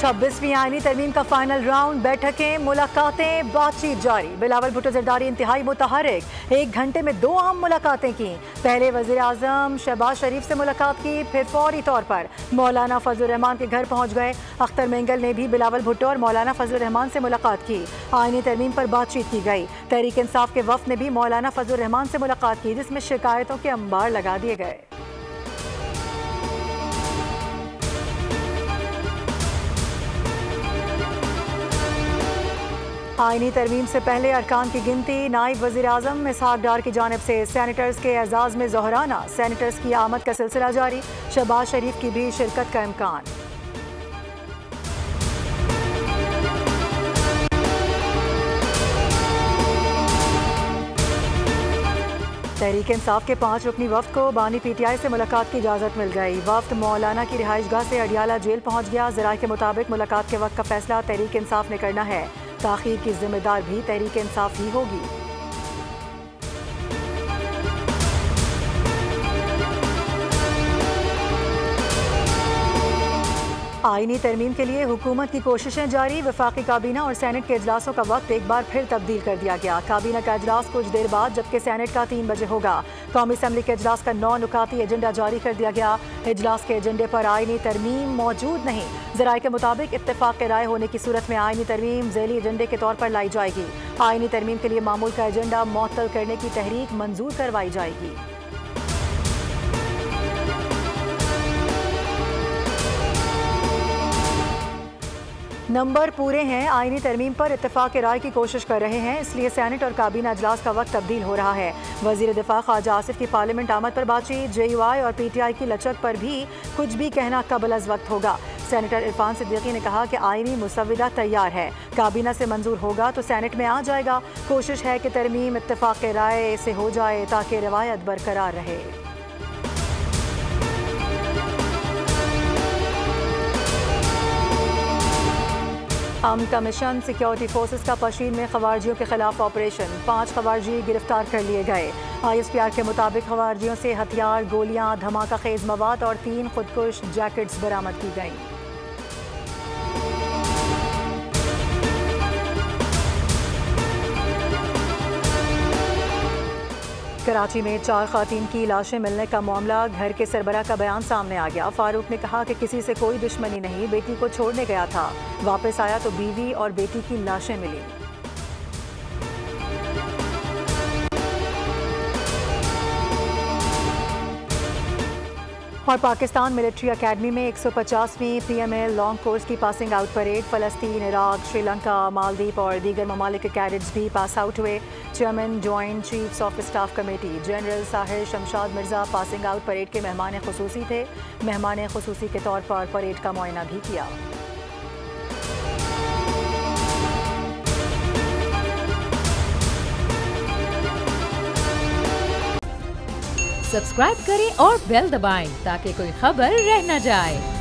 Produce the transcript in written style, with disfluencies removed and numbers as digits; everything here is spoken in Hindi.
26वीं आईनी तरमीम का फाइनल राउंड, बैठकें, मुलाकातें, बातचीत जारी। बिलावल भुट्टो जरदारी इंतहाई मुतहर्रिक, 1 घंटे में 2 अहम मुलाकातें की। पहले वज़ीर आज़म शहबाज शरीफ से मुलाकात की, फिर फौरी तौर पर मौलाना फजलुर रहमान के घर पहुँच गए। अख्तर मेंगल ने भी बिलावल भुट्टो और मौलाना फजलुर रहमान से मुलाकात की। आईनी तरमीम पर बातचीत की गई। तहरीक इंसाफ के वफ़द ने भी मौलाना फजलुर रहमान से मुलाकात की, जिसमें शिकायतों के अंबार लगा दिए गए। आईनी तरमीम से पहले अरकान की गिनती, नायब वज़ीर आज़म इसहाक डार की जानिब से सेनेटर्स के एजाज़ में ज़ोहराना, सेनेटर्स की आमद का सिलसिला जारी। शहबाज शरीफ की भी शिरकत का इम्कान। तहरीक इंसाफ के 5 रुकनी वफ़द को बानी PTI से मुलाकात की इजाज़त मिल गई। वफ़द मौलाना की रिहाइशगाह से अडियाला जेल पहुँच गया। ज़राए के मुताबिक मुलाकात के वक्त का फैसला तहरीक इंसाफ ने करना है। ताख़ीर की जिम्मेदार भी तहरीक इंसाफ ही होगी। आईनी तरमीम के लिए हुकूमत की कोशिशें जारी। वफाकी काबीना और सेनेट के इजलासों का वक्त एक बार फिर तब्दील कर दिया गया। काबीना का इजलास कुछ देर बाद, जबकि सेनेट का 3 बजे होगा। कौमी असम्बली के इजलास का 9 नुकाती एजेंडा जारी कर दिया गया। इजलास के एजेंडे पर आईनी तरमीम मौजूद नहीं। ज़राए के मुताबिक इत्तेफाक राय होने की सूरत में आईनी तरमीम ज़ैली एजेंडे के तौर पर लाई जाएगी। आईनी तरमीम के लिए मामूल का एजेंडा मुअत्तल करने की तहरीक मंजूर करवाई जाएगी। नंबर पूरे हैं, आईनी तरमीम पर इत्तेफाक राय की कोशिश कर रहे हैं, इसलिए सेनेट और काबीना इजलास का वक्त तब्दील हो रहा है। वज़ीर दिफा ख्वाजा आसिफ की पार्लियामेंट आमद पर बातचीत, JUI और PTI की लचक पर भी कुछ भी कहना कबल अज़ वक्त होगा। सेनेटर इरफान सिद्दीकी ने कहा कि आईनी मुसव्विदा तैयार है, काबीना से मंजूर होगा तो सेनेट में आ जाएगा। कोशिश है कि तरमीम इत्तेफाक राय से हो जाए ताकि रवायत बरकरार रहे। कमीशन सिक्योरिटी फोर्सेस का पशीर में खवारजियों के खिलाफ ऑपरेशन, 5 खवारजी गिरफ्तार कर लिए गए। ISPR के मुताबिक खवारजियों से हथियार, गोलियां, धमाका खेज मवाद और 3 खुदकुश जैकेट्स बरामद की गई। कराची में 4 ख़वातीन की लाशें मिलने का मामला, घर के सरबराह का बयान सामने आ गया। फारूक ने कहा कि किसी से कोई दुश्मनी नहीं, बेटी को छोड़ने गया था, वापस आया तो बीवी और बेटी की लाशें मिली। और पाकिस्तान मिलिट्री अकेडमी में 150वीं PML लॉन्ग कोर्स की पासिंग आउट परेड, फ़लस्तीन, इराक, श्रीलंका, मालदीव और दीगर ममालिक के कैडेट्स भी पास आउट हुए। Chairman joint chiefs of staff committee general Sahir Shamshad Mirza passing out parade के मेहमान खुसूसी थे। मेहमान खुसूसी के तौर पर परेड का मुआयना भी किया। सब्सक्राइब करें और बेल दबाएं ताकि कोई खबर रह न जाए।